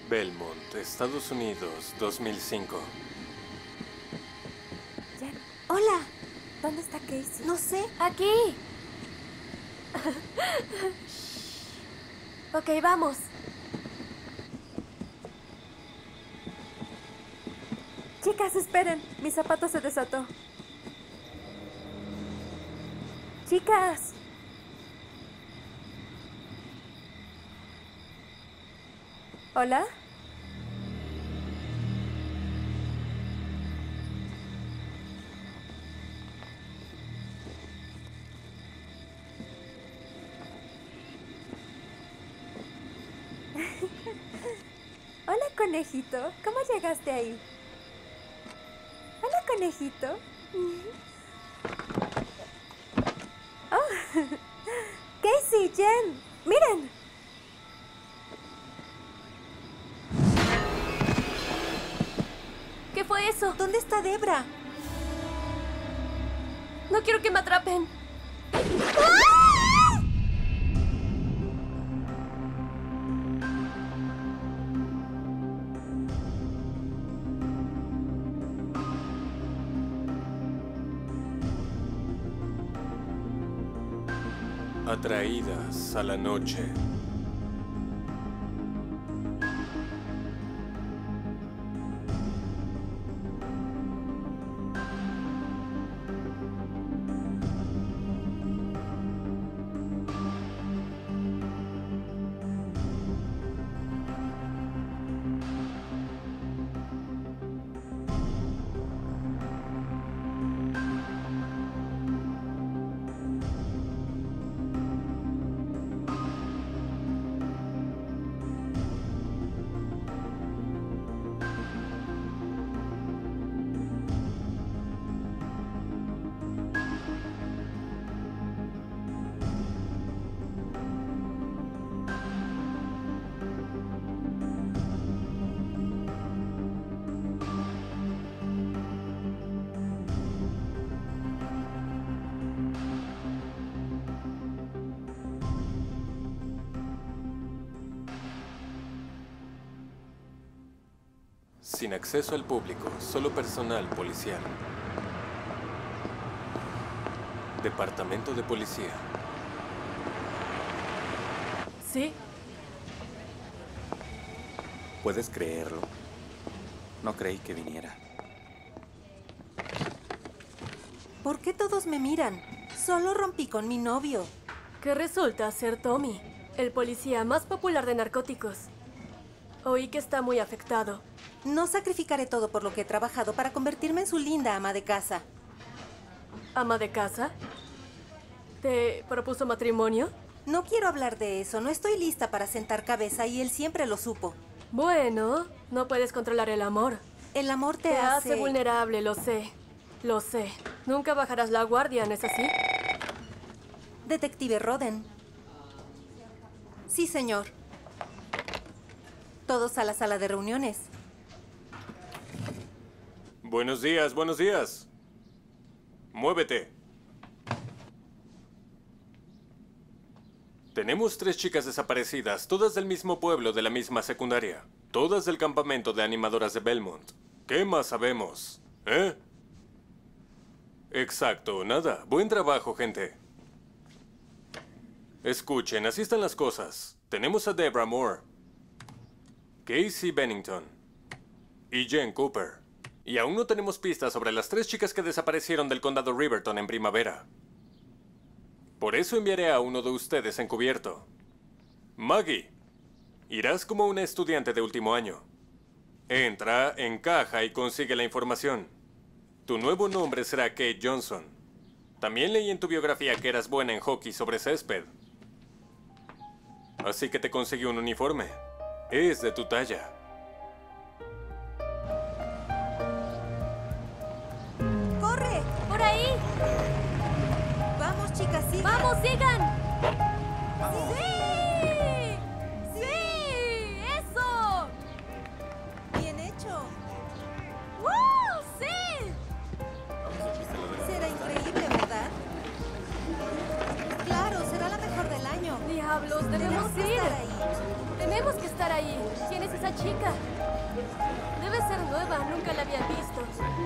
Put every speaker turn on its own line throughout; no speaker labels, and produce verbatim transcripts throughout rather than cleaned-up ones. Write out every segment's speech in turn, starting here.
Belmont, Estados Unidos, dos mil cinco.
Jen. Hola. ¿Dónde está Casey?
No sé.
Aquí. Ok, vamos. Chicas, esperen. Mi zapato se desató. Chicas. ¿Hola? Hola, conejito. ¿Cómo llegaste ahí? Hola, conejito. Oh. Casey, Jen, miren. ¿Qué fue eso?
¿Dónde está Debra?
No quiero que me atrapen.
Atraídas a la noche. Sin acceso al público, solo personal policial. Departamento de Policía.
¿Sí?
¿Puedes creerlo? No creí que viniera.
¿Por qué todos me miran? Solo rompí con mi novio.
¿Qué resulta ser Tommy, el policía más popular de narcóticos? Oí que está muy afectado.
No sacrificaré todo por lo que he trabajado para convertirme en su linda ama de casa.
¿Ama de casa? ¿Te propuso matrimonio?
No quiero hablar de eso. No estoy lista para sentar cabeza y él siempre lo supo.
Bueno, no puedes controlar el amor.
El amor te,
Te
hace...
hace vulnerable, lo sé. Lo sé. Nunca bajarás la guardia, ¿no es así?
Detective Roden. Sí, señor. Todos a la sala de reuniones.
Buenos días, buenos días. Muévete. Tenemos tres chicas desaparecidas, todas del mismo pueblo, de la misma secundaria. Todas del campamento de animadoras de Belmont. ¿Qué más sabemos? ¿Eh? Exacto, nada. Buen trabajo, gente. Escuchen, así están las cosas. Tenemos a Debra Moore, Casey Bennington y Jen Cooper. Y aún no tenemos pistas sobre las tres chicas que desaparecieron del condado Riverton en primavera. Por eso enviaré a uno de ustedes encubierto. Maggie, irás como una estudiante de último año. Entra, encaja y consigue la información. Tu nuevo nombre será Kate Johnson. También leí en tu biografía que eras buena en hockey sobre césped. Así que te conseguí un uniforme. Es de tu talla.
¡Corre!
¡Por ahí!
Vamos, chicas, sigan.
¡Vamos, sigan!
¡Vamos!
¡Sí! ¡Sí! ¡Eso!
Bien hecho.
¡Woo! ¡Sí!
Será increíble, ¿verdad? Claro, será la mejor del año.
Diablos, debemos
Tenemos que
ir.
estar ahí.
Tenemos Tenemos que estar ahí. ¿Quién es esa chica? Debe ser nueva, nunca la había visto.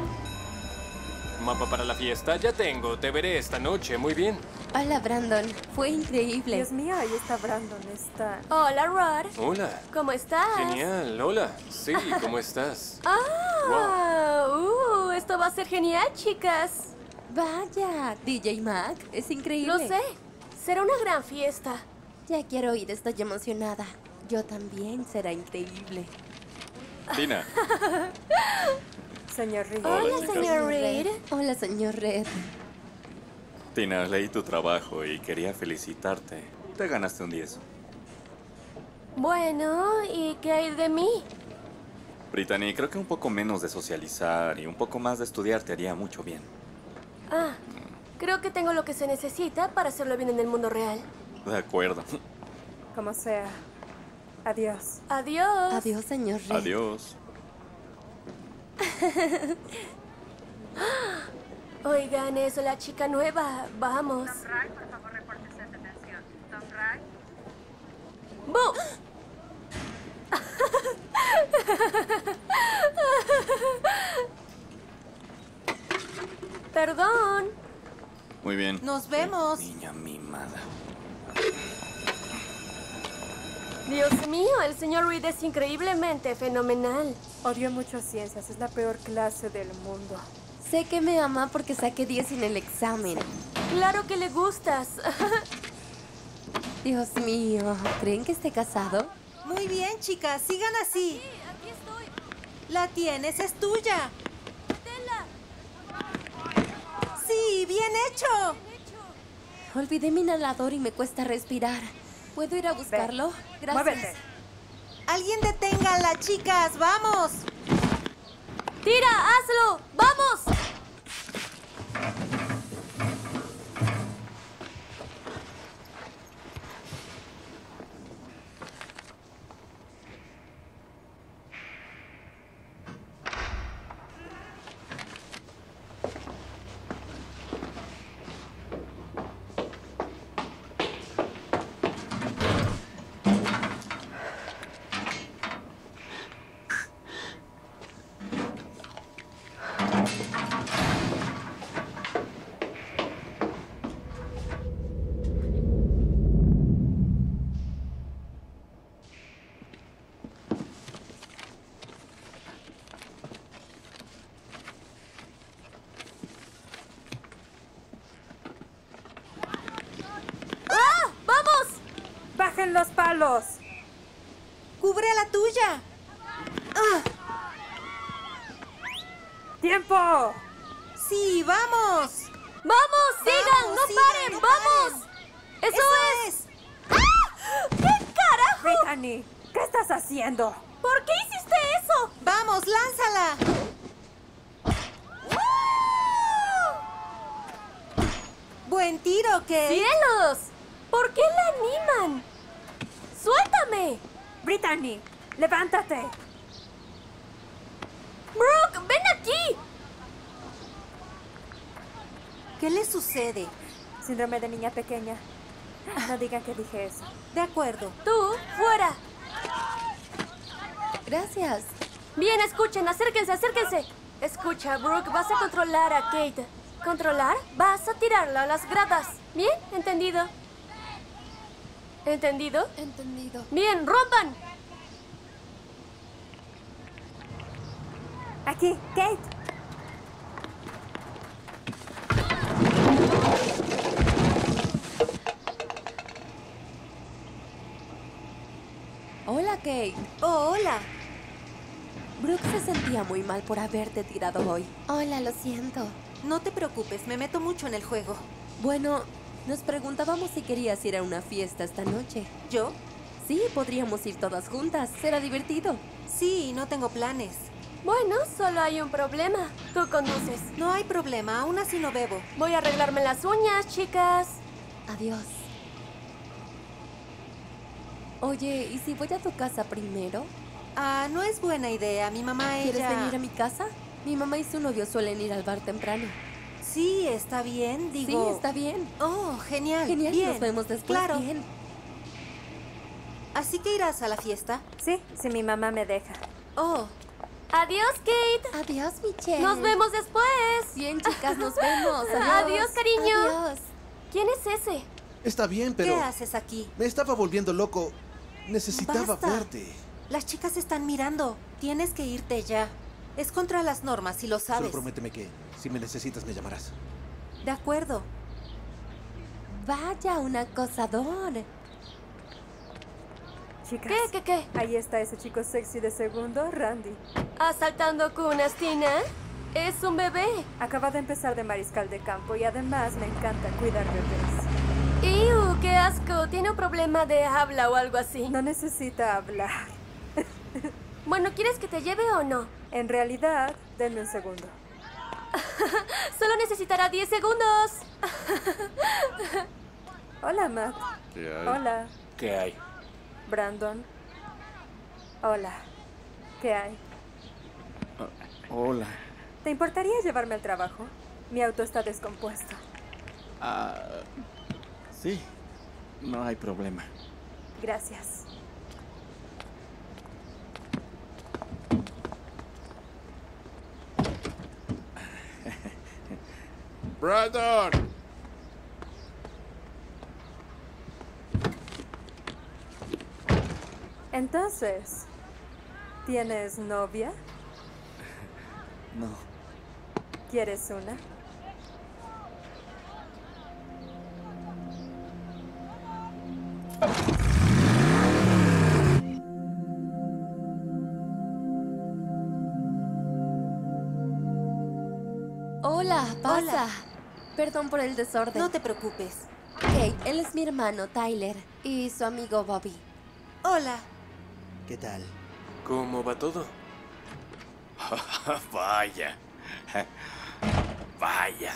Mapa para la fiesta, ya tengo. Te veré esta noche, muy bien.
Hola, Brandon. Fue increíble.
Dios mío, ahí está Brandon. Está...
Hola, Rod.
Hola.
¿Cómo estás?
Genial, hola. Sí, ¿cómo estás?
Ah, uh, esto va a ser genial, chicas.
Vaya, D J Mac. Es increíble.
Lo sé. Será una gran fiesta.
Ya quiero ir, estoy emocionada. Yo también, será increíble.
Tina.
Señor Reed.
Hola,
chicas.
señor Reed.
Hola, señor Red.
Tina, leí tu trabajo y quería felicitarte. Te ganaste un diez.
Bueno, ¿y qué hay de mí?
Brittany, creo que un poco menos de socializar y un poco más de estudiar te haría mucho bien.
Ah, creo que tengo lo que se necesita para hacerlo bien en el mundo real.
De acuerdo.
Como sea. Adiós.
Adiós.
Adiós, señor Red.
Adiós.
Oigan, eso, la chica nueva. Vamos.
Tom Ray, por favor, repórtese de detención. Tom Ray.
¡Bu! Perdón.
Muy bien.
Nos vemos.
Niña mimada.
Dios mío, el señor Reed es increíblemente fenomenal.
Odio mucho ciencias. Es la peor clase del mundo.
Sé que me ama porque saqué diez en el examen.
Claro que le gustas.
Dios mío, ¿creen que esté casado?
Muy bien, chicas. Sigan así.
Aquí estoy.
La tienes, es tuya.
Tela.
Sí, bien hecho.
Olvidé mi inhalador y me cuesta respirar. ¿Puedo ir a buscarlo? Gracias.
Muévete. Alguien deténgala, chicas. Vamos.
¡Tira, hazlo! ¡Vamos! ¡Ah! ¡Vamos!
Bajen los palos. Cubre a la tuya. ¡Ah! ¡Tiempo! Sí, vamos.
¡Vamos! ¡Sigan! ¡No
sigan,
paren!
no
¡Vamos!
paren.
¡Eso,
Eso
es!
es.
¡Ah! ¿Qué carajo?
Brittany, ¿qué estás haciendo?
¿Por qué hiciste eso?
Vamos, lánzala. Buen tiro, Kate.
¡Cielos! ¿Por qué la animan? ¡Suéltame!
Brittany, levántate.
¡Brooke, ven aquí!
¿Qué le sucede? Síndrome de niña pequeña. No digan que dije eso. De acuerdo.
Tú, fuera.
Gracias.
Bien, escuchen, acérquense, acérquense. Escucha, Brooke, vas a controlar a Kate. ¿Controlar? Vas a tirarla a las gradas. ¿Bien? ¿Entendido? ¿Entendido?
Entendido.
Bien, rompan.
Aquí, Kate.
Hola, Kate.
Oh, hola.
Brooke se sentía muy mal por haberte tirado hoy. Hola, lo siento.
No te preocupes, me meto mucho en el juego.
Bueno, nos preguntábamos si querías ir a una fiesta esta noche.
¿Yo?
Sí, podríamos ir todas juntas. Será divertido.
Sí, no tengo planes.
Bueno, solo hay un problema. Tú conduces.
No hay problema, aún así no bebo.
Voy a arreglarme las uñas, chicas.
Adiós. Oye, ¿y si voy a tu casa primero?
Ah, no es buena idea. Mi mamá,
¿Quieres
ella...
venir a mi casa? Mi mamá y su novio suelen ir al bar temprano.
Sí, está bien, digo...
Sí, está bien.
Oh, genial.
Genial,
bien.
nos vemos después.
Claro.
Bien.
¿Así que irás a la fiesta?
Sí, si mi mamá me deja.
Oh,
Adiós, Kate.
Adiós, Michelle.
Nos vemos después.
Bien, chicas, nos vemos. Adiós.
Adiós, cariño.
Adiós.
¿Quién es ese?
Está bien, pero
¿qué haces aquí?
me estaba volviendo loco. Necesitaba
Basta.
verte.
Las chicas están mirando. Tienes que irte ya. Es contra las normas, si lo
Solo
sabes.
prométeme que si me necesitas me llamarás.
De acuerdo.
Vaya, un acosador.
Chicas.
¿Qué, qué, qué?
Ahí está ese chico sexy de segundo, Randy.
¿Asaltando cunas, Tina? Es un bebé.
Acaba de empezar de mariscal de campo y además me encanta cuidar bebés.
¡Ew! ¡Qué asco! ¿Tiene un problema de habla o algo así?
No necesita hablar.
Bueno, ¿quieres que te lleve o no?
En realidad, denme un segundo.
Solo necesitará diez segundos.
Hola, Matt.
¿Qué hay?
Hola,
¿Qué hay?
Brandon. Hola. ¿Qué hay?
Hola.
¿Te importaría llevarme al trabajo? Mi auto está descompuesto.
Ah, sí, no hay problema.
Gracias.
Brandon.
Entonces, ¿tienes novia?
No.
¿Quieres una?
Hola, pasa.
Hola.
Perdón por el desorden.
No te preocupes.
Kate, él es mi hermano, Tyler, y su amigo Bobby.
Hola.
¿Qué tal?
¿Cómo va todo?
Vaya. Vaya.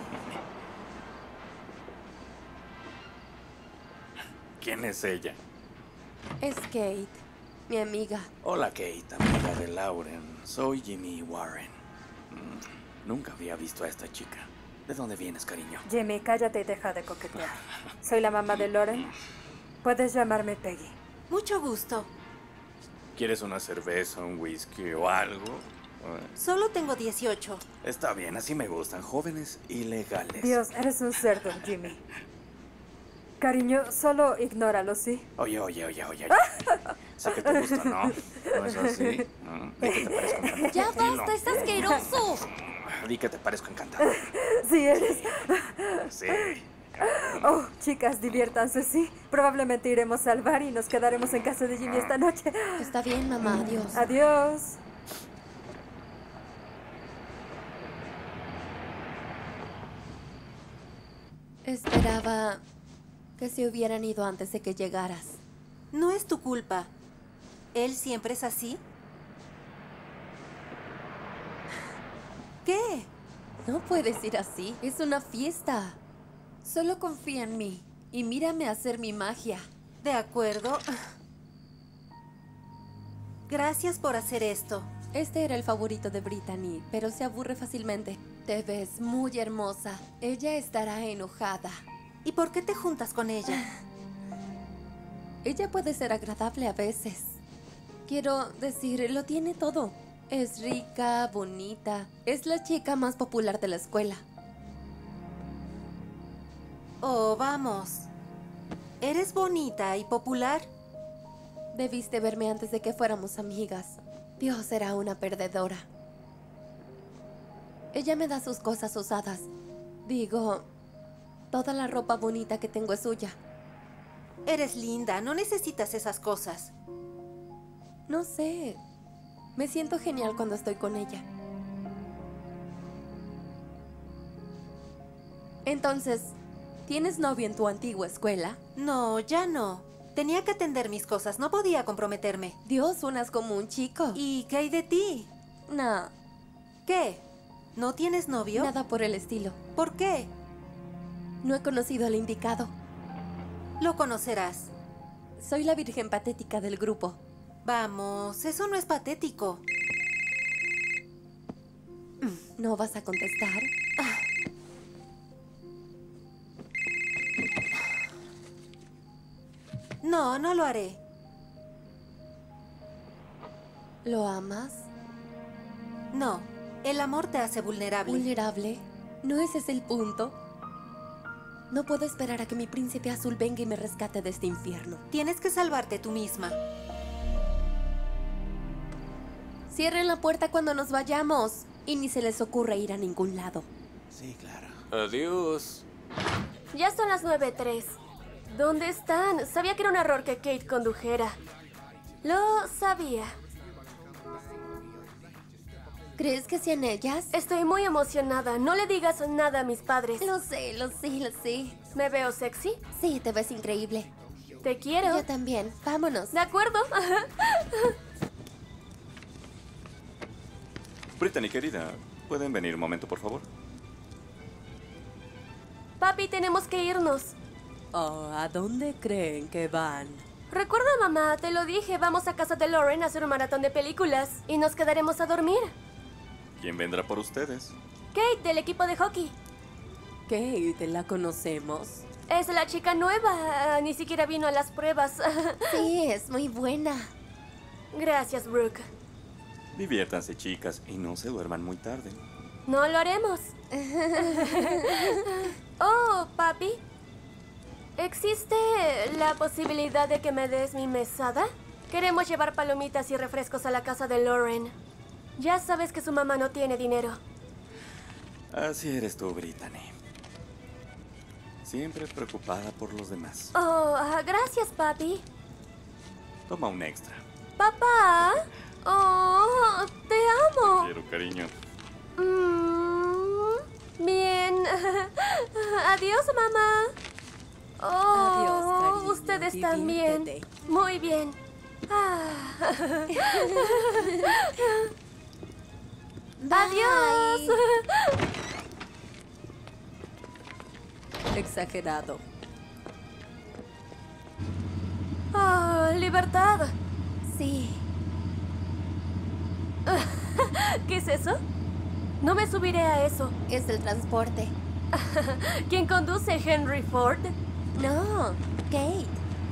¿Quién es ella?
Es Kate, mi amiga.
Hola, Kate, amiga de Lauren. Soy Jimmy Warren. Mm, Nunca había visto a esta chica. ¿De dónde vienes, cariño?
Jimmy, cállate y deja de coquetear. Soy la mamá de Lauren. Puedes llamarme Peggy.
Mucho gusto.
¿Quieres una cerveza, un whisky o algo? Eh,
Solo tengo dieciocho.
Está bien, así me gustan, jóvenes y legales.
Dios, eres un cerdo, Jimmy. Cariño, solo ignóralo, ¿sí?
Oye, oye, oye, oye. Sé que te gusta, ¿no? ¿No es así? Mm, Di que te parezco encantador.
¡Ya
Dilo.
basta! ¡Es asqueroso!
Di que te parezco encantador.
Sí, eres.
Sí.
Oh, chicas, diviértanse, ¿sí? Probablemente iremos al bar y nos quedaremos en casa de Jimmy esta noche.
Está bien, mamá. Adiós.
Adiós.
Esperaba que se hubieran ido antes de que llegaras.
No es tu culpa. ¿Él siempre es así? ¿Qué?
No puedes ir así. Es una fiesta. Solo confía en mí y mírame hacer mi magia.
De acuerdo. Gracias por hacer esto.
Este era el favorito de Brittany, pero se aburre fácilmente. Te ves muy hermosa. Ella estará enojada.
¿Y por qué te juntas con ella?
Ella puede ser agradable a veces. Quiero decir, lo tiene todo. Es rica, bonita. Es la chica más popular de la escuela.
Oh, vamos. ¿Eres bonita y popular?
Debiste verme antes de que fuéramos amigas. Dios, era una perdedora. Ella me da sus cosas usadas. Digo, toda la ropa bonita que tengo es suya.
Eres linda, no necesitas esas cosas.
No sé. Me siento genial cuando estoy con ella. Entonces, ¿tienes novio en tu antigua escuela?
No, ya no. Tenía que atender mis cosas, no podía comprometerme.
Dios, suenas como un chico.
¿Y qué hay de ti?
No,
¿Qué? ¿No tienes novio?
nada por el estilo.
¿Por qué?
No he conocido al indicado.
Lo conocerás.
Soy la virgen patética del grupo.
Vamos, eso no es patético.
¿No vas a contestar?
No, no lo haré.
¿Lo amas?
No, el amor te hace vulnerable.
¿Vulnerable? ¿No ese es el punto? No puedo esperar a que mi príncipe azul venga y me rescate de este infierno.
Tienes que salvarte tú misma.
Cierren la puerta cuando nos vayamos. Y ni se les ocurra ir a ningún lado.
Sí, claro.
Adiós.
Ya son las nueve tres. ¿Dónde están? Sabía que era un error que Kate condujera. Lo sabía.
¿Crees que sean ellas?
Estoy muy emocionada. No le digas nada a mis padres.
Lo sé, lo sé, lo sé.
¿Me veo sexy?
Sí, te ves increíble.
Te quiero.
Yo también. Vámonos.
¿De acuerdo?
Brittany, querida, ¿pueden venir un momento, por favor?
Papi, tenemos que irnos.
Oh, ¿a dónde creen que van?
Recuerda, mamá, te lo dije. Vamos a casa de Lauren a hacer un maratón de películas. Y nos quedaremos a dormir.
¿Quién vendrá por ustedes?
Kate, del equipo de hockey.
Kate, ¿la conocemos?
Es la chica nueva. Ah, ni siquiera vino a las pruebas.
Sí, es muy buena.
Gracias, Brooke.
Diviértanse, chicas, y no se duerman muy tarde.
No lo haremos. Oh, papi. ¿Existe la posibilidad de que me des mi mesada? Queremos llevar palomitas y refrescos a la casa de Lauren. Ya sabes que su mamá no tiene dinero.
Así eres tú, Brittany. Siempre preocupada por los demás.
Oh, ah, gracias, papi.
Toma un extra.
Papá. Oh, te amo.
Quiero, cariño.
Mm, bien. Adiós, mamá. Oh,
Adiós, cariño.
ustedes también.
Diviértete.
Muy bien. Ah. Adiós.
Exagerado.
Oh, libertad.
Sí.
¿Qué es eso? No me subiré a eso.
Es el transporte.
¿Quién conduce? ¿Henry Ford?
No, Kate.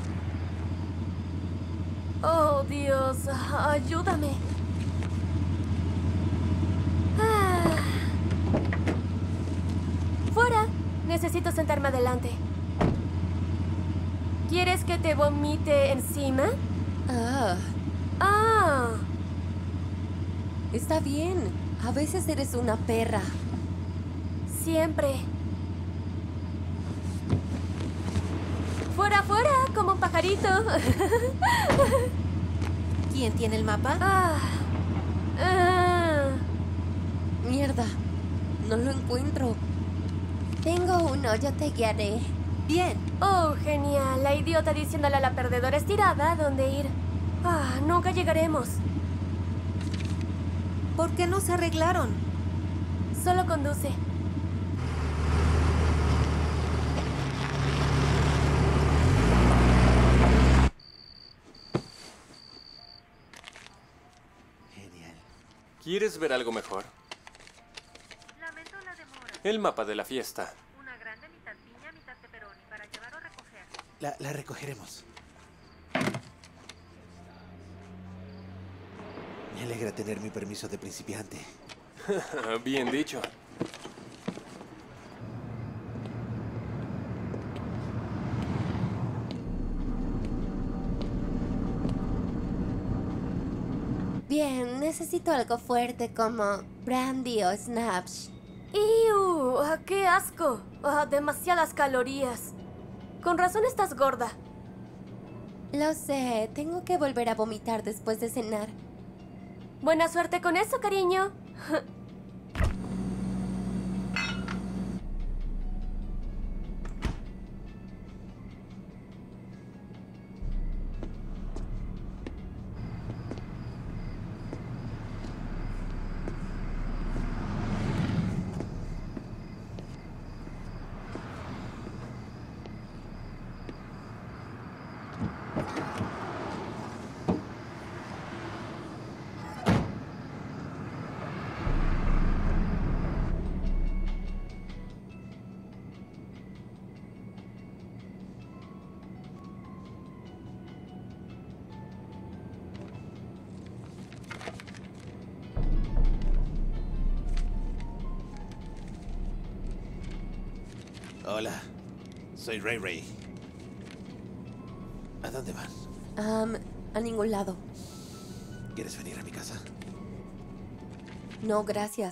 Oh, Dios, ayúdame. Ah. Fuera. Necesito sentarme adelante. ¿Quieres que te vomite encima?
Ah,
Ah.
está bien. A veces eres una perra.
Siempre. Fuera, fuera, como un pajarito.
¿Quién tiene el mapa?
Ah. Ah.
Mierda. No lo encuentro. Tengo uno, yo te guiaré.
Bien.
Oh, genial. La idiota diciéndole a la perdedora estirada dónde ir. Ah, nunca llegaremos.
¿Por qué no se arreglaron?
Solo conduce.
Genial.
¿Quieres ver algo mejor?
Lamento la demora.
El mapa de la fiesta.
Una grande mitad piña, mitad pepperoni para llevar o recoger.
La, la recogeremos. Me alegra tener mi permiso de principiante.
Bien dicho.
Bien, necesito algo fuerte como brandy o snaps.
¡Iu! Ah, ¡Qué asco! Ah, demasiadas calorías. Con razón estás gorda.
Lo sé, tengo que volver a vomitar después de cenar.
Buena suerte con eso, cariño.
Hola, soy Ray Ray. ¿A dónde van?
Um, a ningún lado.
¿Quieres venir a mi casa?
No, gracias.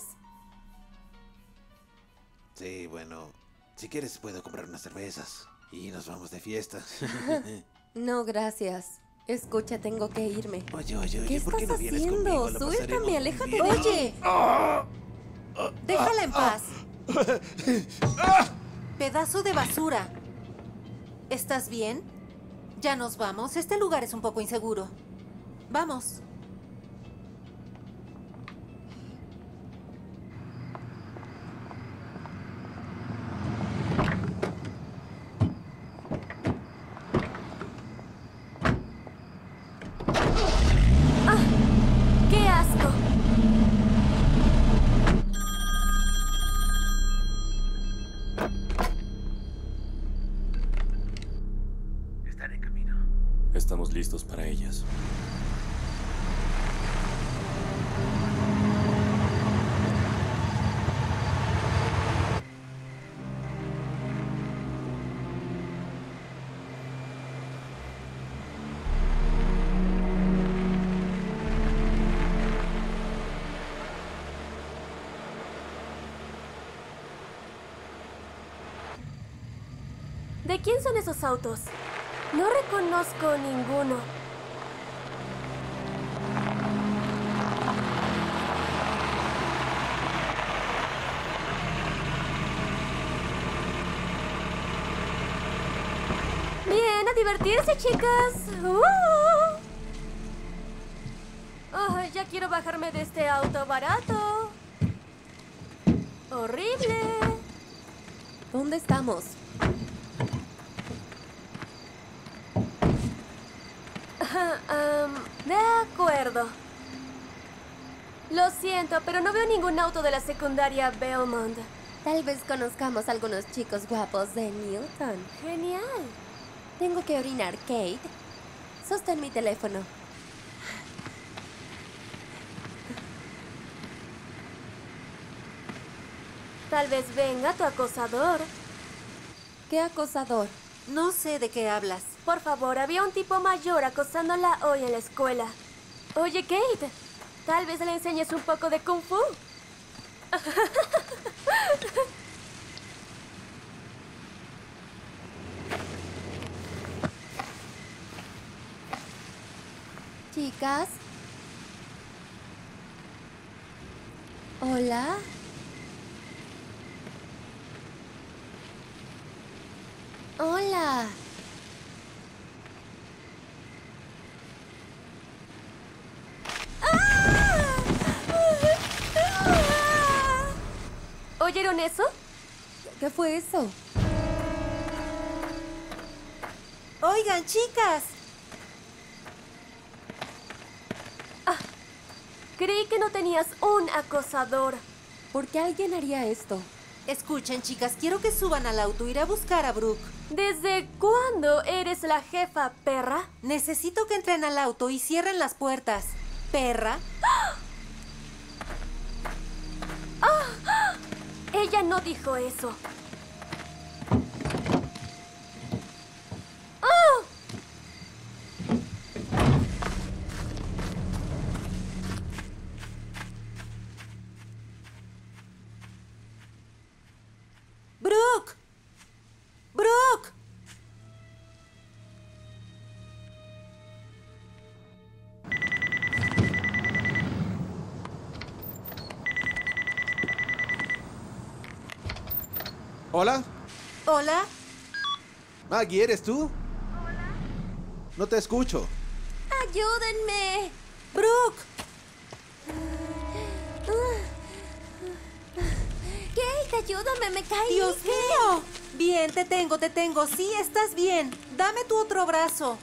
Sí, bueno, si quieres puedo comprar unas cervezas y nos vamos de fiesta.
No, gracias. Escucha, tengo que irme.
Oye, oye, oye,
¿Qué
¿por qué
estás
no vienes
haciendo?
conmigo? Lo
Suéltame,
pasaremos muy
aléjate
bien.
de ella.
Oye,
Ah, ah,
déjala en
ah,
paz.
ah.
Pedazo de basura. ¿Estás bien? Ya nos vamos. Este lugar es un poco inseguro. Vamos.
¡Qué asco!
Están en camino.
Estamos listos para ellas.
¿De quién son esos autos? No reconozco ninguno. Bien, a divertirse, chicas. ¡Uh! Oh, ya quiero bajarme de este auto barato. Horrible.
¿Dónde estamos?
Um, de acuerdo. Lo siento, pero no veo ningún auto de la secundaria Belmont.
Tal vez conozcamos a algunos chicos guapos de Newton.
Genial.
Tengo que orinar, Kate. Sostén mi teléfono.
Tal vez venga tu acosador.
¿Qué acosador?
No sé de qué hablas.
Por favor, había un tipo mayor acosándola hoy en la escuela. Oye, Kate, tal vez le enseñes un poco de Kung Fu.
Chicas. Hola. Hola.
¿Oyeron eso?
¿Qué fue eso?
Oigan, chicas.
Creí que no tenías un acosador.
¿Por qué alguien haría esto?
Escuchen, chicas, quiero que suban al auto. Iré a buscar a Brooke.
¿Desde cuándo eres la jefa, perra?
Necesito que entren al auto y cierren las puertas. Perra.
Ella no dijo eso. ¡Oh!
Brooke. Brooke.
¿Hola?
Hola.
Maggie, ¿eres tú? No te escucho.
¡Ayúdenme!
Brooke.
Kate, ayúdame, me caí.
Dios mío. Bien, te tengo, te tengo. Sí, estás bien. Dame tu otro brazo.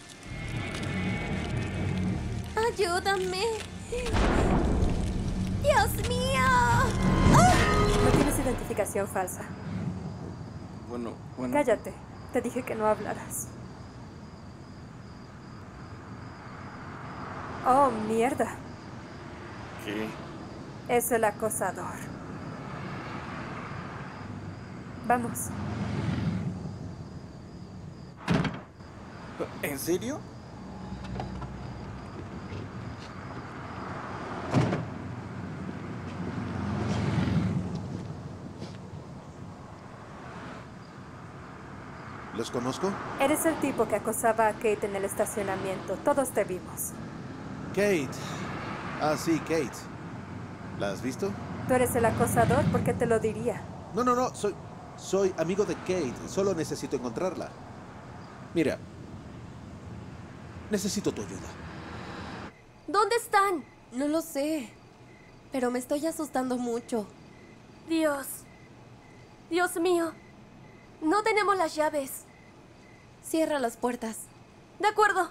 Ayúdame. Dios mío.
No tienes identificación falsa.
Bueno, bueno.
Cállate. Te dije que no hablaras. Oh, mierda.
¿Qué?
Es el acosador. Vamos.
¿En serio?
¿Los conozco?
Eres el tipo que acosaba a Kate en el estacionamiento. Todos te vimos.
Kate. Ah, sí, Kate. ¿La has visto?
Tú eres el acosador, ¿por qué te lo diría?
No, no, no. Soy, soy amigo de Kate. Solo necesito encontrarla. Mira. Necesito tu ayuda.
¿Dónde están?
No lo sé, pero me estoy asustando mucho.
Dios. Dios mío. No tenemos las llaves.
Cierra las puertas.
De acuerdo.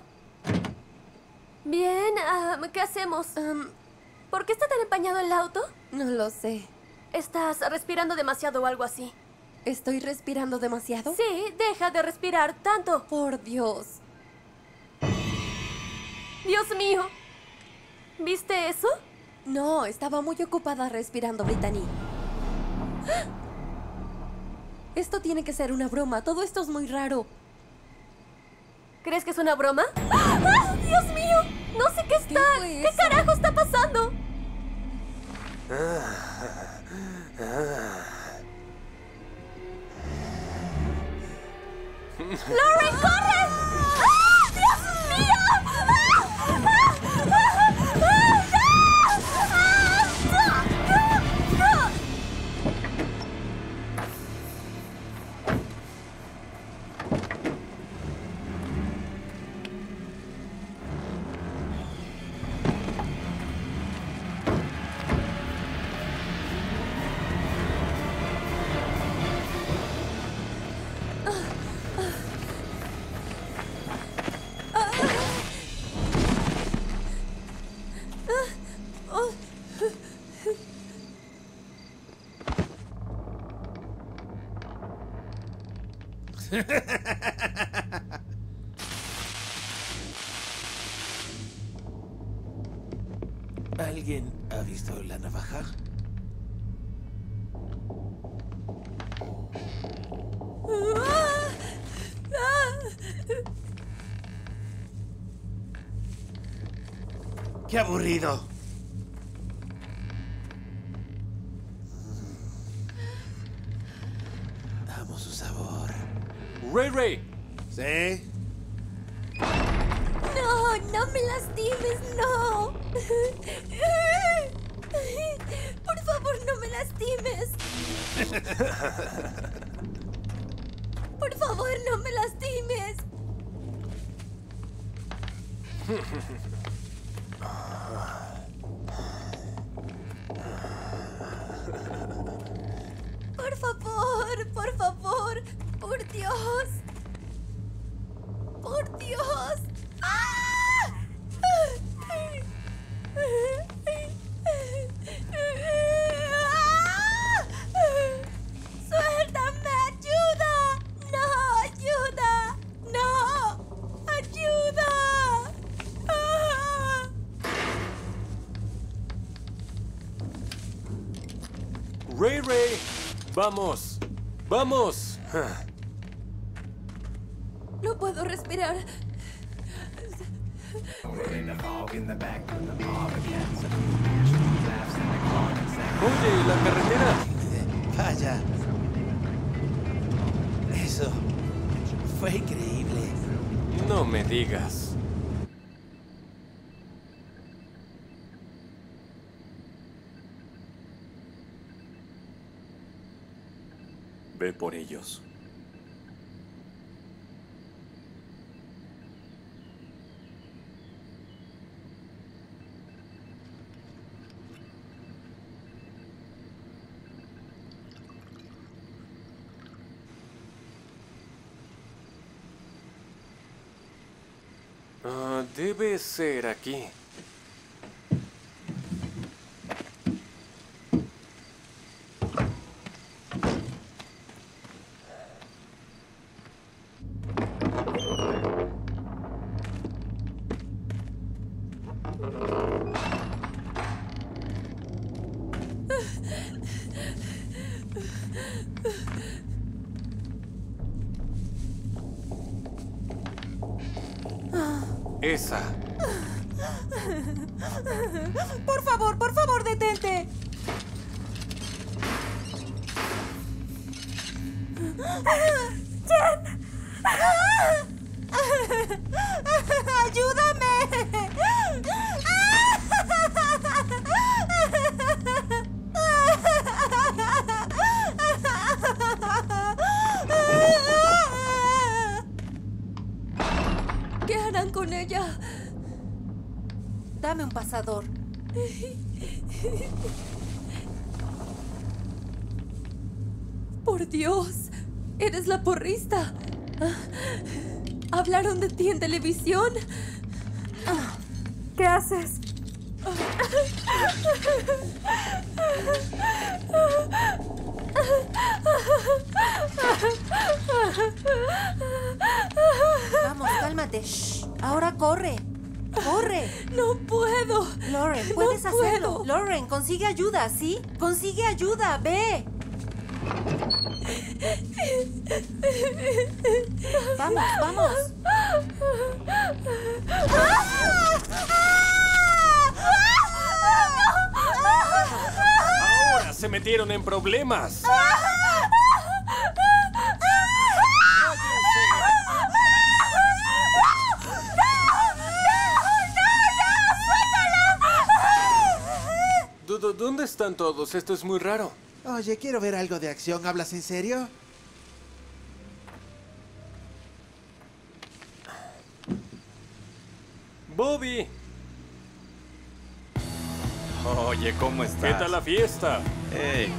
Bien, um, ¿qué hacemos?
Um,
¿Por qué está tan empañado el auto?
No lo sé.
¿Estás respirando demasiado o algo así?
¿Estoy respirando demasiado?
Sí, deja de respirar tanto.
Por Dios.
Dios mío. ¿Viste eso?
No, estaba muy ocupada respirando, Brittany. Esto tiene que ser una broma. Todo esto es muy raro.
¿Crees que es una broma? ¡Ah! ¡Dios mío! No sé qué está. ¿Qué, ¿Qué carajo está pasando? ¡Lauren, corre! ¡Ah! ¡Dios mío! ¡Ah! ¡Ah! ¡Ah! ¡Ah! ¡Ah! ¡Ah!
¿Alguien ha visto la navaja? ¡Qué aburrido! Amo su sabor.
Ray Ray.
¿Sí?
No, no me lastimes, no. Por favor, no me lastimes. Por favor, no me lastimes. Por favor, por favor, por Dios. Por Dios. ¡Ah! ¡Suéltame! ¡Ayuda! ¡No! ¡Ayuda! ¡No! ¡Ayuda! ¡Ah!
Ray Ray. Vamos. Vamos.
No puedo respirar.
Oye, la carretera.
Vaya. Eso fue increíble.
No me digas.
Ve por ellos.
Ah, debe ser aquí. Esa.
Por favor, por favor, detente.
¡Jen!
¡Ayúdame!
¿Qué harán con ella?
Dame un pasador.
Por Dios, eres la porrista. ¿Hablaron de ti en televisión?
¿Qué haces?
Vamos, cálmate. Shh. Ahora corre. ¡Corre!
¡No puedo!
Lauren, puedes
no
hacerlo.
puedo.
Lauren, consigue ayuda, ¿sí? Consigue ayuda, ve. Vamos, vamos.
Ahora se metieron en problemas. ¿Dó- ¿Dónde están todos? Esto es muy raro.
Oye, quiero ver algo de acción. ¿Hablas en serio?
Bobby,
Oye, ¿cómo estás?
¿qué tal la fiesta?
Hey,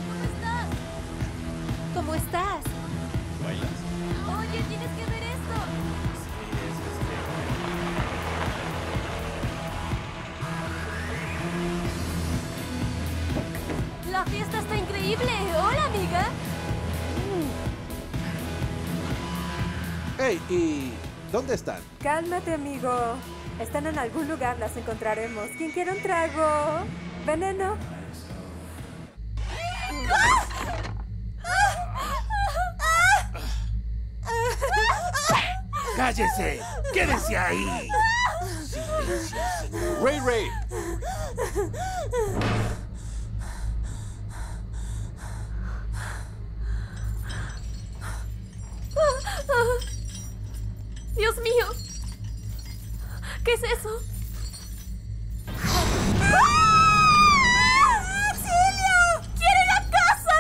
¿Cómo estás?
¿bailas?
Oye, tienes que ver esto. La fiesta está increíble. Hola, amiga.
Hey, ¿y dónde están?
Cálmate, amigo. Están en algún lugar, las encontraremos. ¿Quién quiere un trago? ¿Veneno?
¡Cállese! ¡Quédese ahí!
Ray Ray.
Dios mío. ¿Qué es eso? ¡Auxilio! ¡Quiere la casa!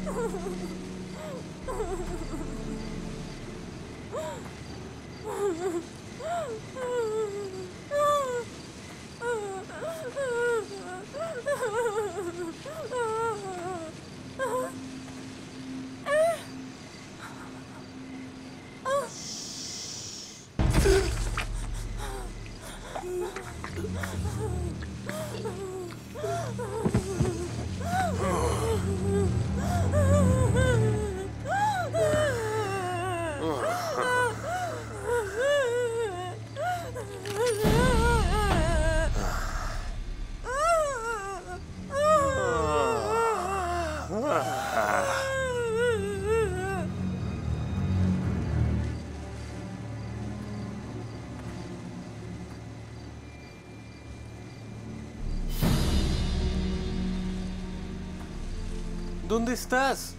¿Dónde estás?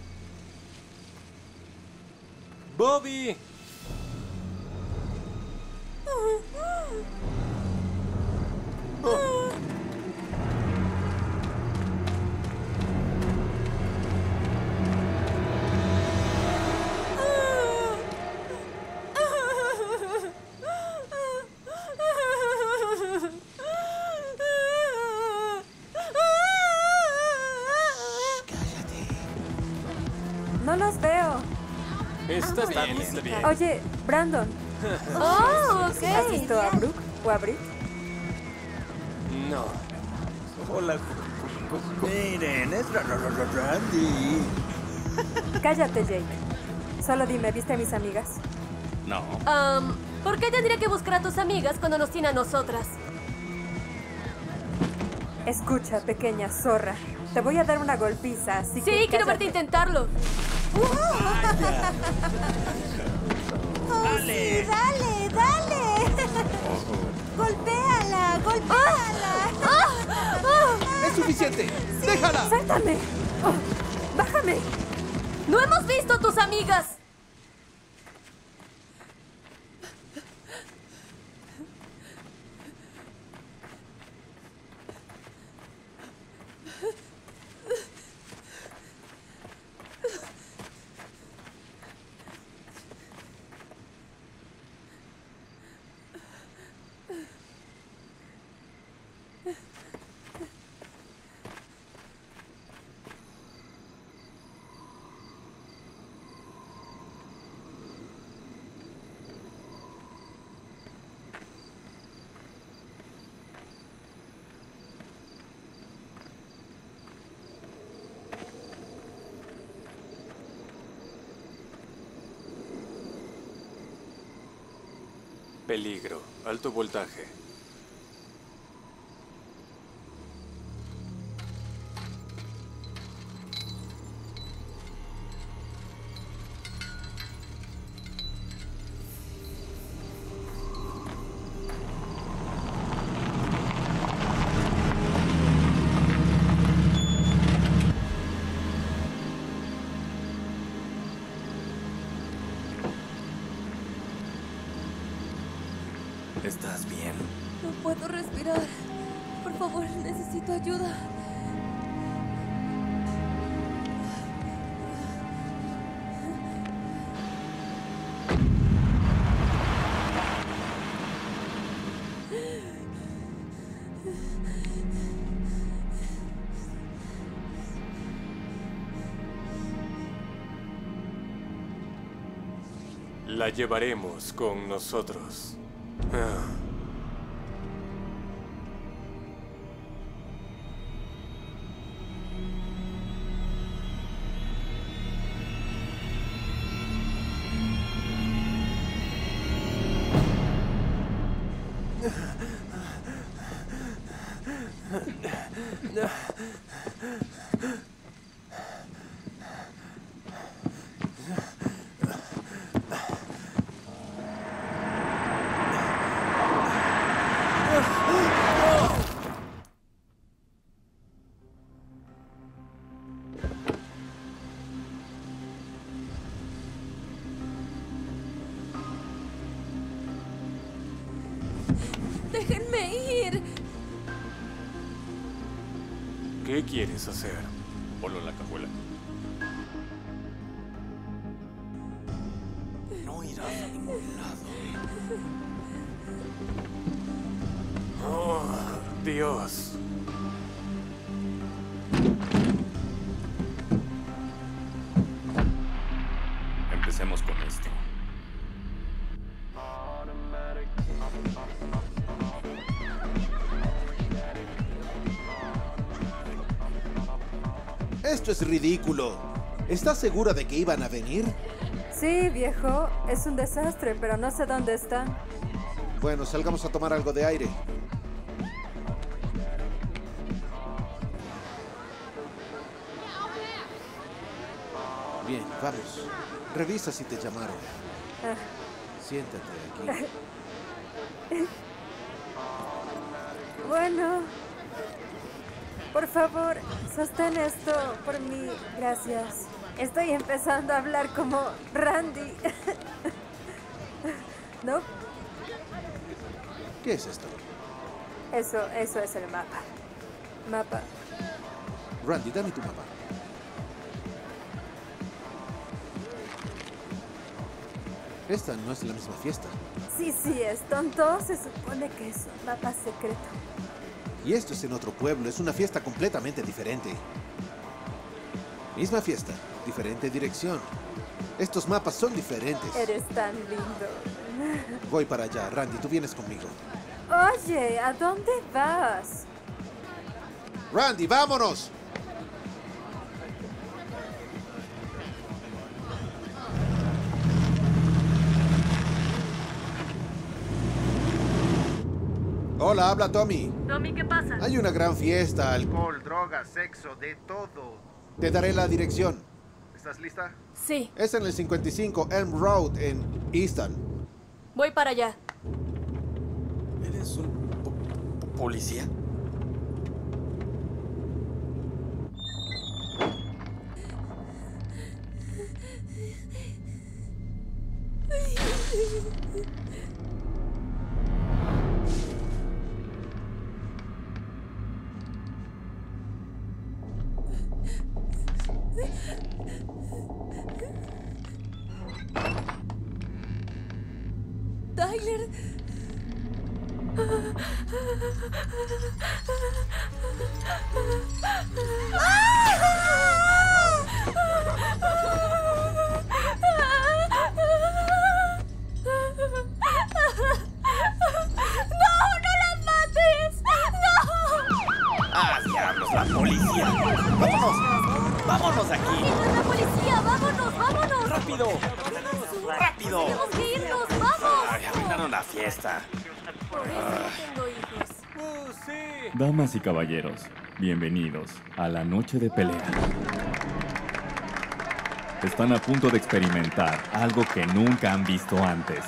¡Bobby! Oh.
No los veo.
Está bien, está bien.
Oye, Brandon.
Oh, ok.
¿Has visto a Brooke o a Britt?
No.
Hola. Miren, es Randy.
Cállate, Jake. Solo dime, ¿viste a mis amigas?
No.
Um, ¿por qué tendría que buscar a tus amigas cuando nos tiene a nosotras?
Escucha, pequeña zorra. Te voy a dar una golpiza, así que
Sí, quiero
cállate.
verte intentarlo.
Oh,
Dale.
sí, dale, dale. Golpéala, golpéala.
¡Es suficiente! ¡Déjala!
¡Suéltame! Oh, ¡bájame!
¡No hemos visto a tus amigas!
Peligro. Alto voltaje.
¿Estás bien?
No puedo respirar. Por favor, necesito ayuda.
La llevaremos con nosotros. Ah.
¡Déjenme ir!
¿Qué quieres hacer?
Ponlo en la cajuela.
Oh, Dios.
Empecemos con esto.
Esto es ridículo. ¿Estás segura de que iban a venir?
Sí, viejo. Es un desastre, pero no sé dónde están.
Bueno, salgamos a tomar algo de aire. Bien, vamos. Revisa si te llamaron.
Ah.
Siéntate aquí.
Bueno. Por favor, sostén esto por mí. Gracias. Estoy empezando a hablar como Randy. ¿No?
¿Qué es esto?
Eso, eso es el mapa. Mapa.
Randy, dame tu mapa. Esta no es la misma fiesta.
Sí, sí, es tonto. Se supone que es un mapa secreto.
Y esto es en otro pueblo. Es una fiesta completamente diferente. Misma fiesta, diferente dirección. Estos mapas son diferentes.
Eres tan lindo.
Voy para allá. Randy, tú vienes conmigo.
Oye, ¿a dónde vas?
Randy, vámonos. Hola, habla Tommy.
Tommy, ¿qué pasa?
Hay una gran fiesta, alcohol, drogas, sexo, de todo. Te daré la dirección. ¿Estás lista?
Sí.
Es en el cincuenta y cinco Elm Road en Easton.
Voy para allá.
¿Eres un po po policía?
Tyler.
¡Ah, diablos! ¡La policía! ¡Vámonos! ¡Vámonos de aquí!
¡La policía! ¡Vámonos! ¡Vámonos!
¡Rápido! ¡Rápido!
¡Tenemos que irnos! ¡Vamos!
¡Ay, arruinaron la fiesta!
Por eso no tengo hijos.
¡Uh, sí!
Damas y caballeros, bienvenidos a la noche de pelea. Están a punto de experimentar algo que nunca han visto antes.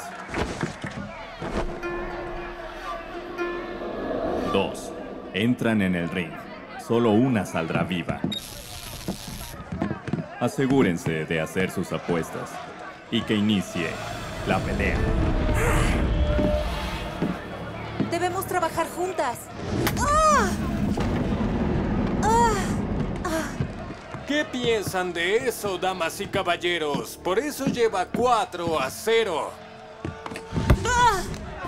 Dos. Entran en el ring. Solo una saldrá viva. Asegúrense de hacer sus apuestas y que inicie la pelea.
Debemos trabajar juntas. ¡Ah! ¡Ah!
¿Qué piensan de eso, damas y caballeros? Por eso lleva cuatro a cero.
¡Ah!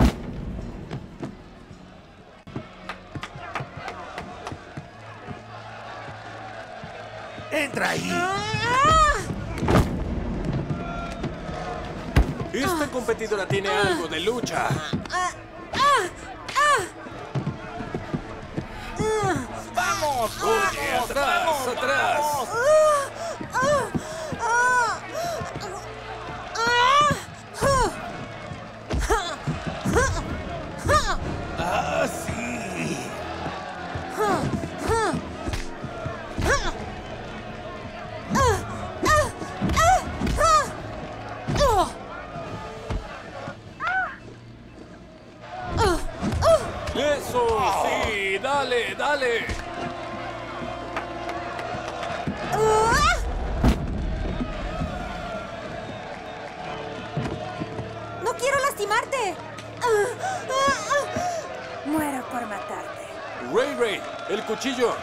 ¡Entra ahí!
Esta competidora tiene algo de lucha.
¡Vamos!
Oye, atrás, atrás.
¡Ah, sí!
¡Eso! ¡Sí! ¡Dale, dale!
¡No quiero lastimarte!
Muero por matarte.
¡Ray Ray! ¡El cuchillo!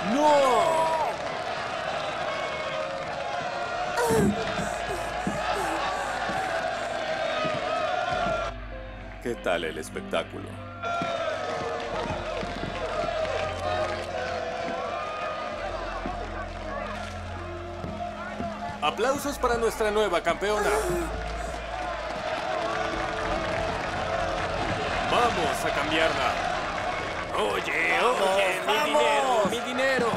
¡No!
¿Qué tal el espectáculo?
Aplausos para nuestra nueva campeona. Vamos a cambiarla. Oye, oye, mi dinero, mi dinero.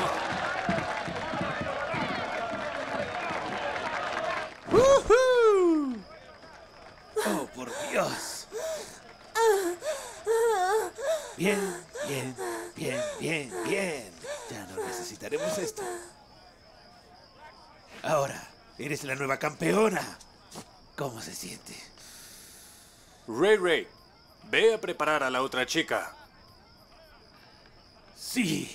¡Woohoo! ¡Oh, por Dios! Bien, bien, bien, bien, bien. Ya no necesitaremos esto. Ahora, eres la nueva campeona. ¿Cómo se siente?
Ray Ray, ve a preparar a la otra chica.
Sí.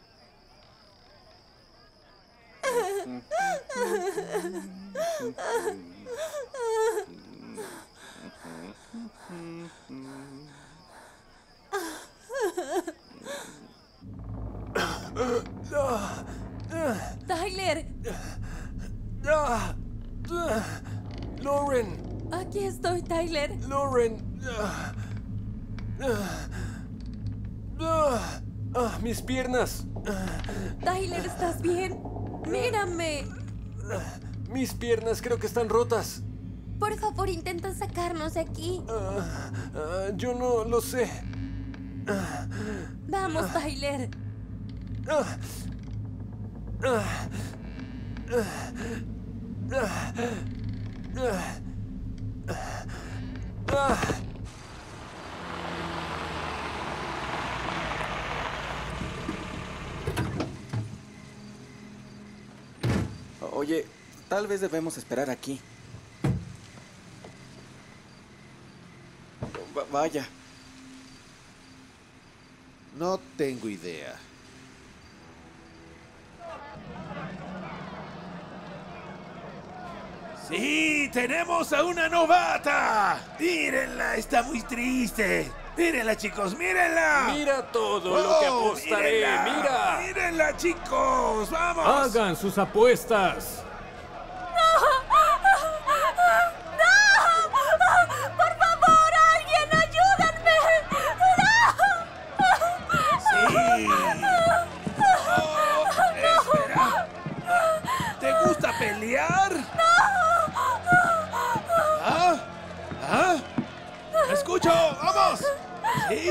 Tyler,
Lauren,
aquí estoy, Tyler.
Lauren. Ah, mis piernas.
Tyler, ¿estás bien? Mírame.
Mis piernas creo que están rotas.
Por favor, intenta sacarnos de aquí.
Ah, ah, yo no lo sé.
Vamos, Tyler.
Ah, ah, ah, ah, ah, ah.
Oye, tal vez debemos esperar aquí. Va- vaya.
No tengo idea. ¡Sí! ¡Tenemos a una novata! ¡Mírenla! Está muy triste. ¡Mírenla, chicos! ¡Mírenla!
Mira todo lo que
¡Oh,
apostaré.
mírenla!
Mira.
¡Mírenla, chicos! ¡Vamos!
Hagan sus apuestas.
¡Por favor, alguien, ayúdenme!
¡Sí! ¡Oh, espera! ¿Te gusta pelear? ¿Ah? ¿Ah? ¿Me escucho? ¡Vamos! ¡Sí!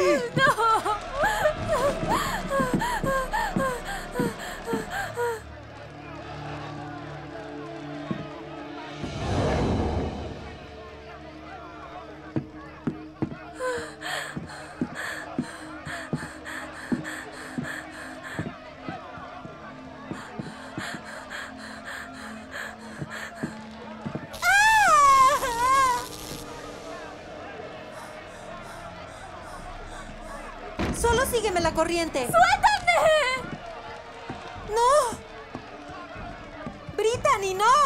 Solo sígueme la corriente.
¡Suéltame!
¡No! ¡Brittany, no!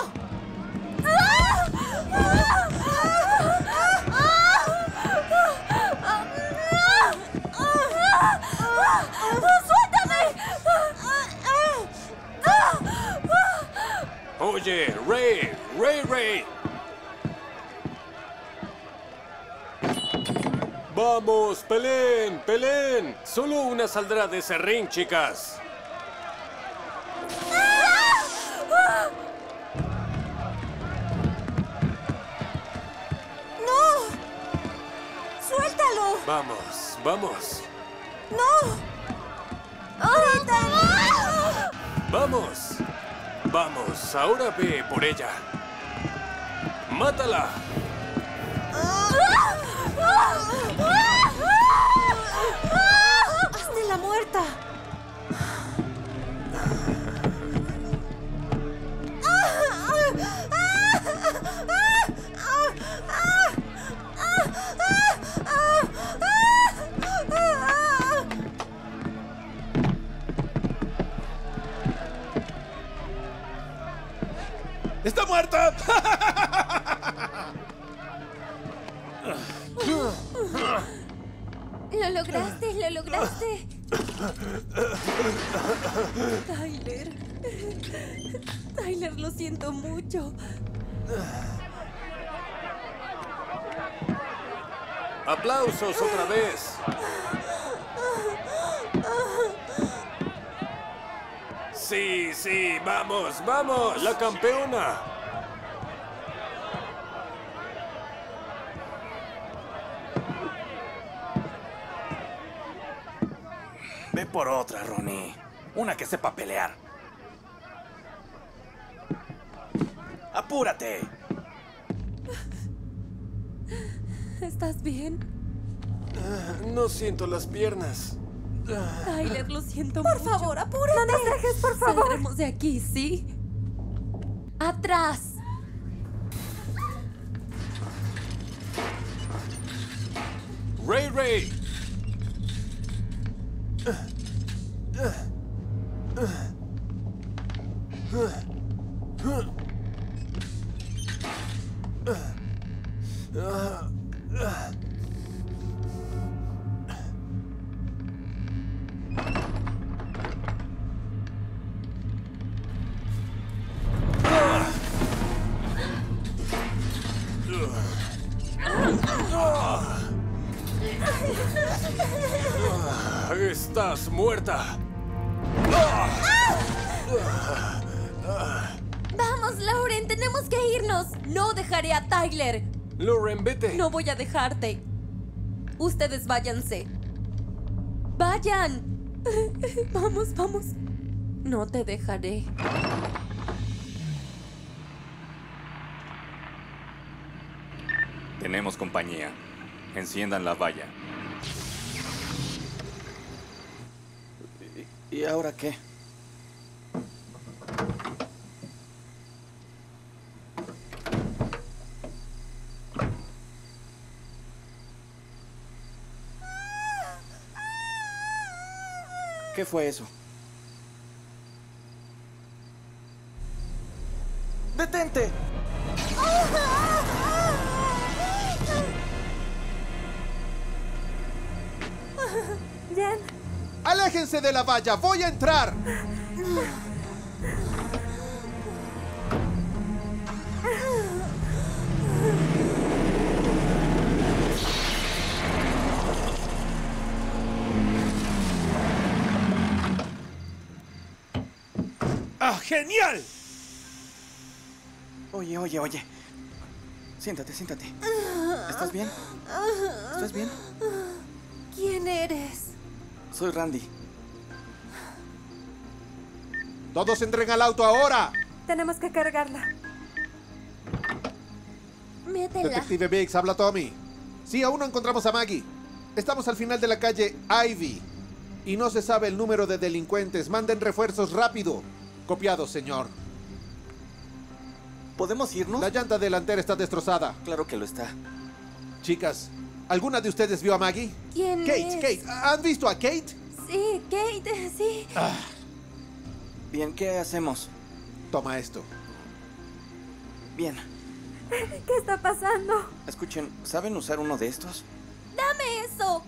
Oye, Ray, Ray, Ray. Vamos, peleen, peleen. Solo una saldrá de ese ring, chicas.
¡No! ¡Suéltalo!
Vamos, vamos.
¡No!
Vamos. Vamos, ahora ve por ella. ¡Mátala!
¡Hazte la muerta!
¡Está muerta!
Lo lograste, lo lograste. Tyler. Tyler, lo siento mucho.
¡Aplausos otra vez! Sí, sí, vamos, vamos. La campeona.
Ve por otra, Ronnie. Una que sepa pelear. ¡Apúrate!
¿Estás bien?
Uh, no siento las piernas. Uh.
Tyler, lo siento
por
mucho.
Por favor, apúrate.
No nos dejes, por favor.
Saldremos de aquí, ¿sí? ¡Atrás!
¡Ray Ray! ¡Estás muerta!
¡Vamos, Lauren! ¡Tenemos que irnos! ¡No dejaré a Tyler!
Lauren, vete.
No voy a dejarte. Ustedes váyanse. ¡Vayan! Vamos, vamos. No te dejaré.
Tenemos compañía. Enciendan la valla.
¿Y ahora qué? ¿Qué fue eso? ¡Detente!
Jen.
¡Aléjense de la valla! ¡Voy a entrar!
¡Ah, genial!
Oye, oye, oye. Siéntate, siéntate. ¿Estás bien? ¿Estás bien?
¿Quién eres?
Soy Randy.
¡Todos entren al auto ahora!
Tenemos que cargarla.
Métela.
Detective Biggs, habla Tommy. Sí, aún no encontramos a Maggie. Estamos al final de la calle Ivy. Y no se sabe el número de delincuentes. Manden refuerzos rápido. Copiado, señor.
¿Podemos irnos?
La llanta delantera está destrozada.
Claro que lo está.
Chicas, ¿alguna de ustedes vio a Maggie?
¿Quién
Kate,
es?
Kate. ¿Han visto a Kate?
Sí, Kate, sí.
Ah.
Bien, ¿qué hacemos?
Toma esto.
Bien.
¿Qué está pasando?
Escuchen, ¿saben usar uno de estos?
¡Dame eso!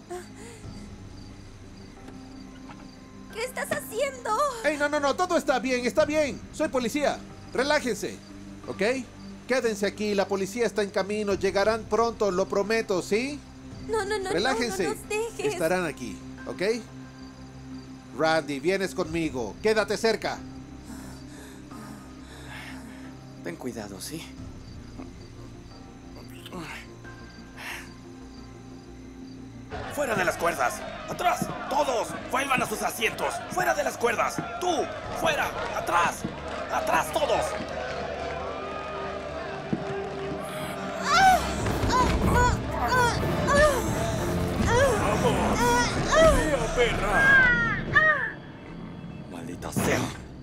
¿Qué estás haciendo?
¡Ey, no, no, no! Todo está bien, está bien. Soy policía. Relájense, ¿ok? Quédense aquí, la policía está en camino. Llegarán pronto, lo prometo, ¿sí?
No, no, no,
Relájense.
no, no nos dejes.
Estarán aquí, ¿ok? Randy, vienes conmigo. Quédate cerca.
Ten cuidado, ¿sí? ¡Fuera de las cuerdas! ¡Atrás! ¡Todos! ¡Vuelvan a sus asientos! ¡Fuera de las cuerdas! ¡Tú! ¡Fuera! ¡Atrás! ¡Atrás todos!
¡Vamos! ¡Vea, perra!
¡Maldita sea!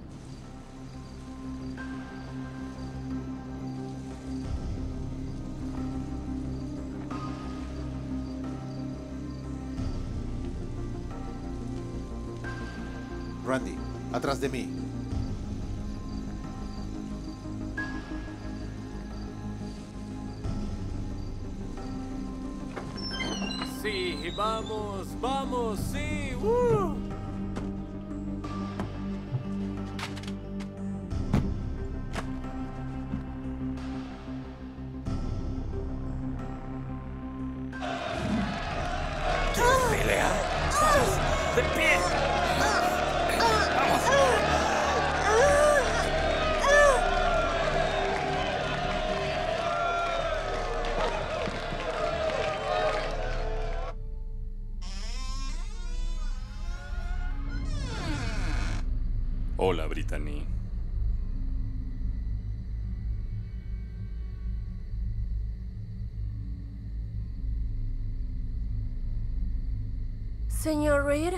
Randy, atrás de mí.
Sí, Vamos, vamos, sí. ¡Uh!
¿Quieres pelear? ¡Vamos! ¡De pie! ¡Vamos!
Hola, Brittany.
Señor Reed.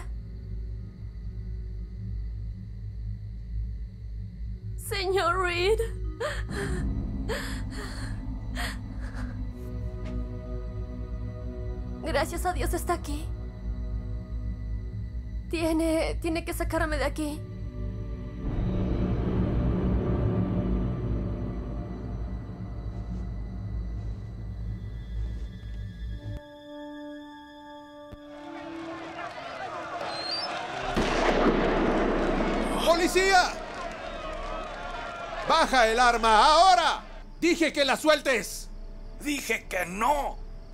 Señor Reed. Gracias a Dios está aquí. Tiene... tiene que sacarme de aquí.
¡Policía! ¡Baja el arma ahora! ¡Dije que la sueltes!
¡Dije que no!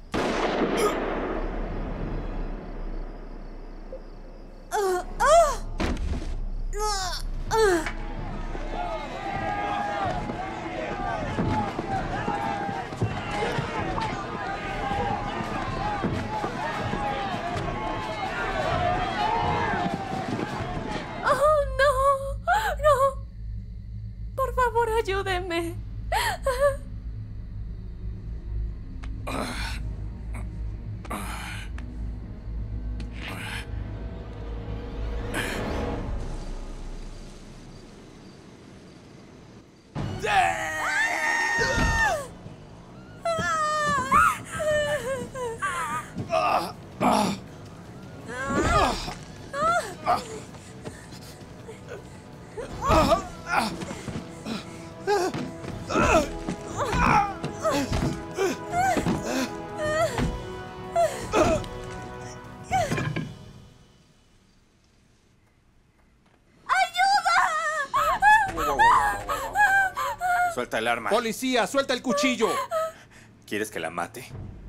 Ayúdenme.
Suelta el arma.
¡Policía, suelta el cuchillo!
¿Quieres que la mate?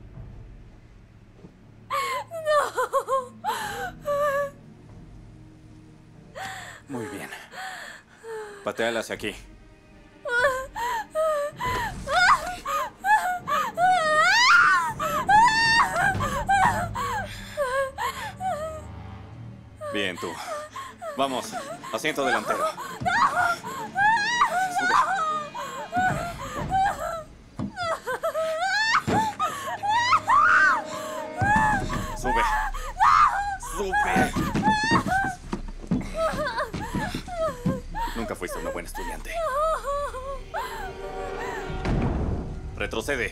No.
Muy bien. Pateala hacia aquí. Bien, tú. Vamos, asiento delantero. Sube. Sube. Nunca fuiste una buena estudiante. Retrocede.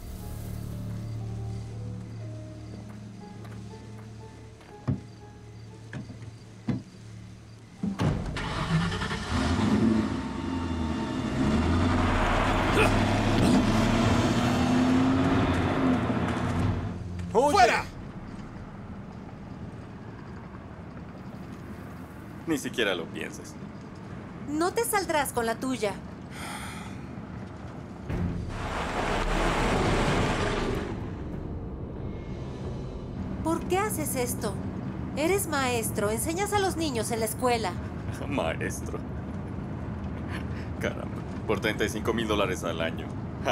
¡Fuera!
Ni siquiera lo pienses.
No te saldrás con la tuya. ¿Por qué haces esto? Eres maestro, enseñas a los niños en la escuela.
Maestro. Caramba, por treinta y cinco mil dólares al año.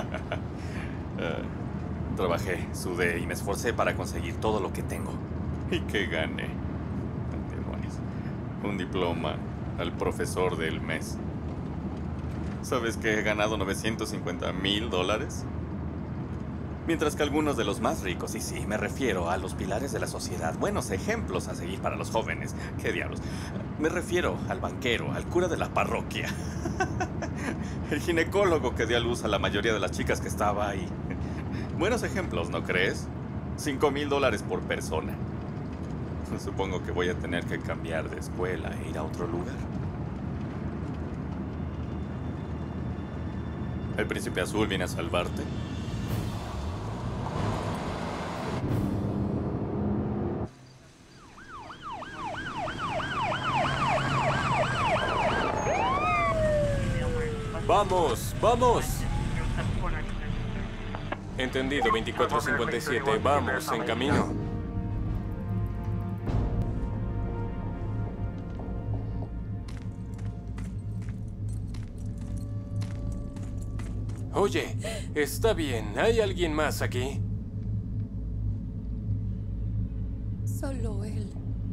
uh, trabajé, sudé y me esforcé para conseguir todo lo que tengo. ¿Y qué gané? Demonios. Un diploma al profesor del mes. ¿Sabes que he ganado novecientos cincuenta mil dólares? Mientras que algunos de los más ricos, y sí, me refiero a los pilares de la sociedad, buenos ejemplos a seguir para los jóvenes. ¿Qué diablos? Me refiero al banquero, al cura de la parroquia, el ginecólogo que dio a luz a la mayoría de las chicas que estaba ahí. Buenos ejemplos, ¿no crees? Cinco mil dólares por persona. Supongo que voy a tener que cambiar de escuela e ir a otro lugar. ¿El príncipe azul viene a salvarte?
¡Vamos! ¡Vamos! Entendido, veinticuatro cincuenta y siete. Vamos, en camino. Oye, está bien. ¿Hay alguien más aquí?
Solo él.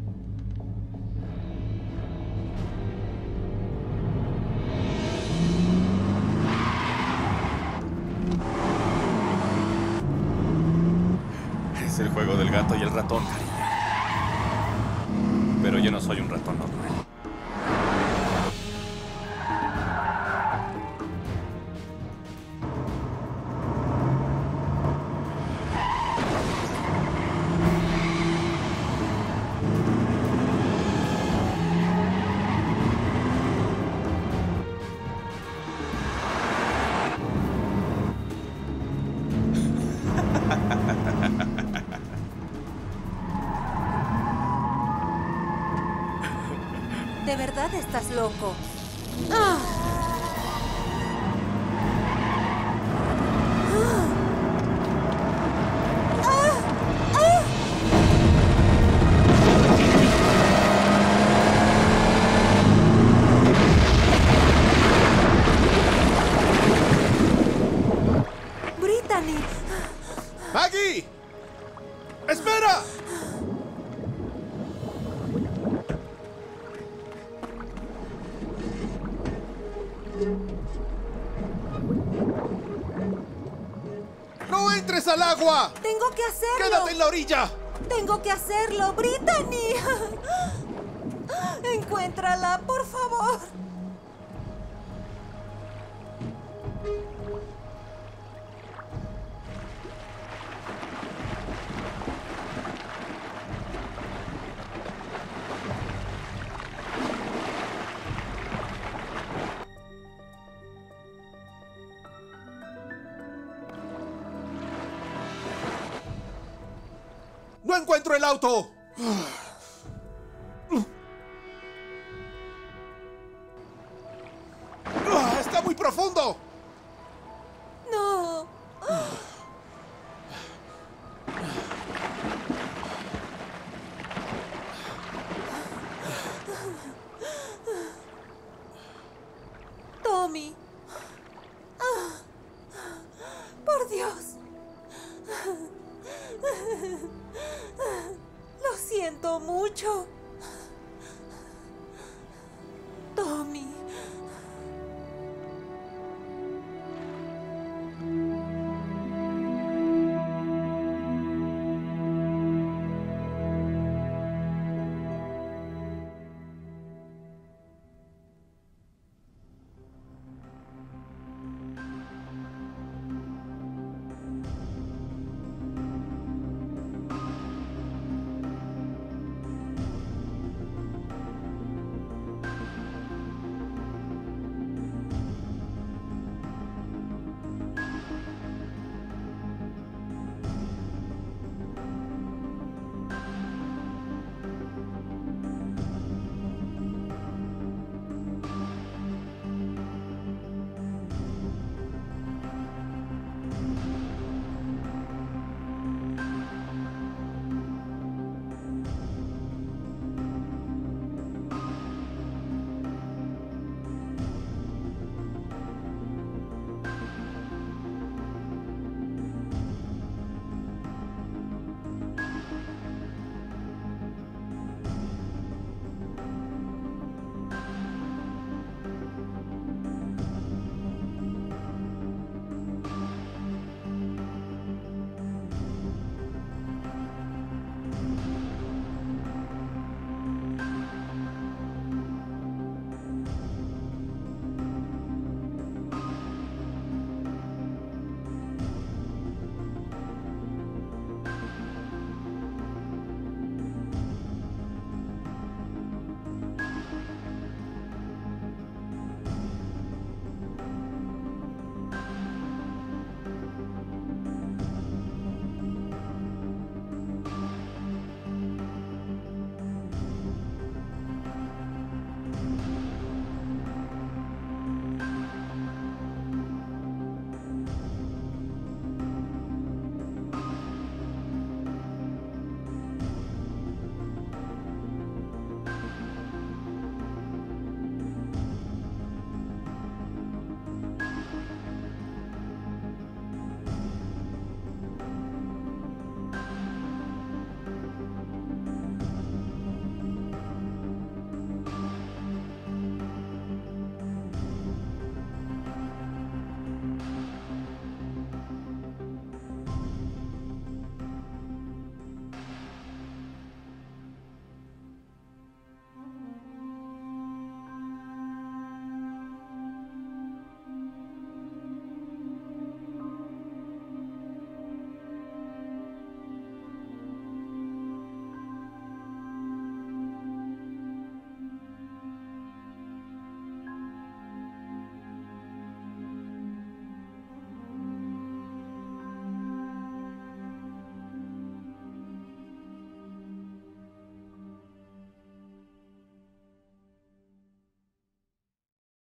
Es el juego del gato y el ratón, cariño. Pero yo no soy un ratón normal.
¿De verdad estás loco? ¡Ah!
¡Brittany!
¡Maggie! ¡Espera! ¡No entres al agua!
¡Tengo que hacerlo!
¡Quédate en la orilla!
¡Tengo que hacerlo! ¡Brittany! ¡Encuéntrala, por favor!
¡No encuentro el auto! ¡Está muy profundo!
¡No! Tommy. Por Dios. Lo siento mucho. Tommy.